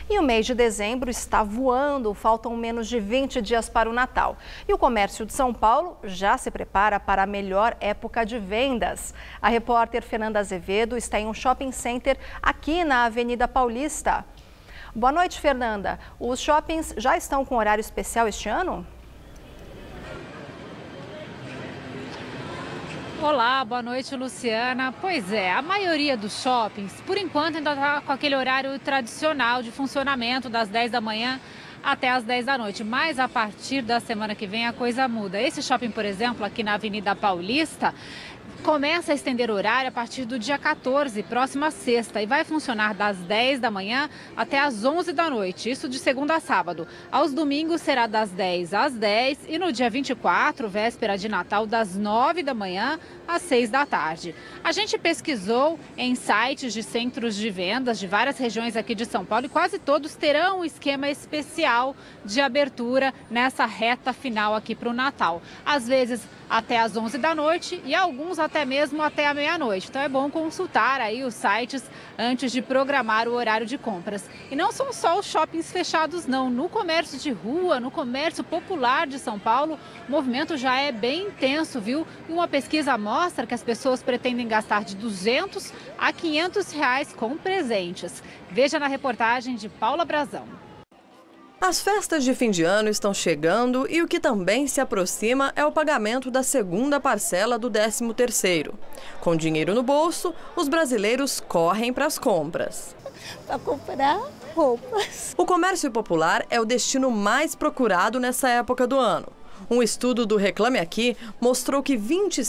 E o mês de dezembro está voando, faltam menos de 20 dias para o Natal. E o comércio de São Paulo já se prepara para a melhor época de vendas. A repórter Fernanda Azevedo está em um shopping center aqui na Avenida Paulista. Boa noite, Fernanda. Os shoppings já estão com horário especial este ano? Olá, boa noite, Luciana. Pois é, a maioria dos shoppings, por enquanto, ainda está com aquele horário tradicional de funcionamento das 10 da manhã até as 10 da noite. Mas a partir da semana que vem a coisa muda. Esse shopping, por exemplo, aqui na Avenida Paulista, começa a estender o horário a partir do dia 14, próxima sexta, e vai funcionar das 10 da manhã até as 11 da noite, isso de segunda a sábado. Aos domingos será das 10 às 10 e no dia 24, véspera de Natal, das 9 da manhã às 6 da tarde. A gente pesquisou em sites de centros de vendas de várias regiões aqui de São Paulo e quase todos terão um esquema especial de abertura nessa reta final aqui para o Natal. Às vezes até às 11 da noite e alguns até mesmo até a meia-noite. Então é bom consultar aí os sites antes de programar o horário de compras. E não são só os shoppings fechados não. No comércio de rua, no comércio popular de São Paulo, o movimento já é bem intenso, viu? E uma pesquisa mostra que as pessoas pretendem gastar de R$200 a R$500 com presentes. Veja na reportagem de Paula Brazão. As festas de fim de ano estão chegando e o que também se aproxima é o pagamento da segunda parcela do 13º. Com dinheiro no bolso, os brasileiros correm para as compras. Para comprar roupas. O comércio popular é o destino mais procurado nessa época do ano. Um estudo do Reclame Aqui mostrou que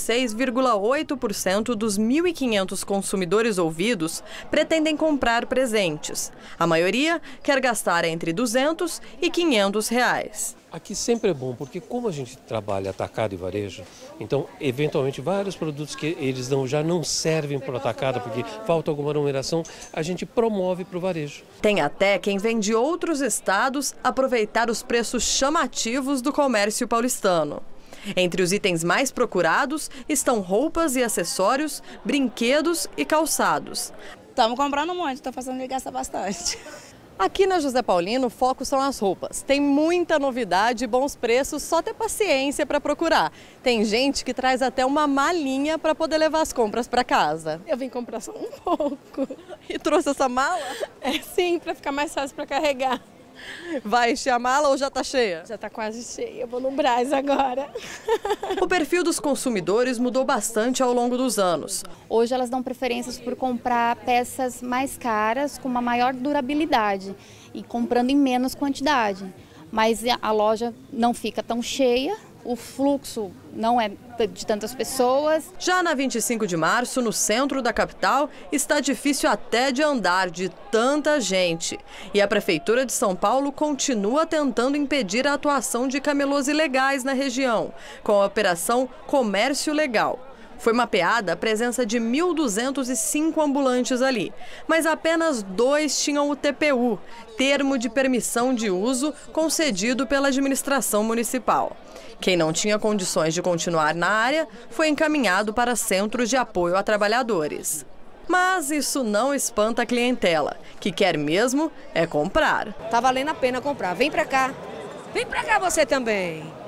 26,8% dos 1.500 consumidores ouvidos pretendem comprar presentes. A maioria quer gastar entre R$200 e R$500. Aqui sempre é bom, porque como a gente trabalha atacado e varejo, então, eventualmente, vários produtos que eles já não servem para o atacado, porque falta alguma numeração, a gente promove para o varejo. Tem até quem vem de outros estados aproveitar os preços chamativos do comércio paulistano. Entre os itens mais procurados estão roupas e acessórios, brinquedos e calçados. Estamos comprando muito, estou fazendo ele gastar bastante. Aqui na José Paulino, o foco são as roupas. Tem muita novidade e bons preços, só ter paciência para procurar. Tem gente que traz até uma malinha para poder levar as compras para casa. Eu vim comprar só um pouco. E trouxe essa mala? Sim, para ficar mais fácil para carregar. Vai encher a mala ou já está cheia? Já está quase cheia, eu vou no Brás agora. O perfil dos consumidores mudou bastante ao longo dos anos. Hoje elas dão preferências por comprar peças mais caras com uma maior durabilidade e comprando em menos quantidade. Mas a loja não fica tão cheia, o fluxo não é de tantas pessoas. Já na 25 de março, no centro da capital, está difícil até de andar de tanta gente. E a Prefeitura de São Paulo continua tentando impedir a atuação de camelôs ilegais na região, com a Operação Comércio Legal. Foi mapeada a presença de 1.205 ambulantes ali, mas apenas 2 tinham o TPU, termo de permissão de uso concedido pela administração municipal. Quem não tinha condições de continuar na área foi encaminhado para centros de apoio a trabalhadores. Mas isso não espanta a clientela, que quer mesmo é comprar. Tá valendo a pena comprar. Vem pra cá. Vem pra cá você também.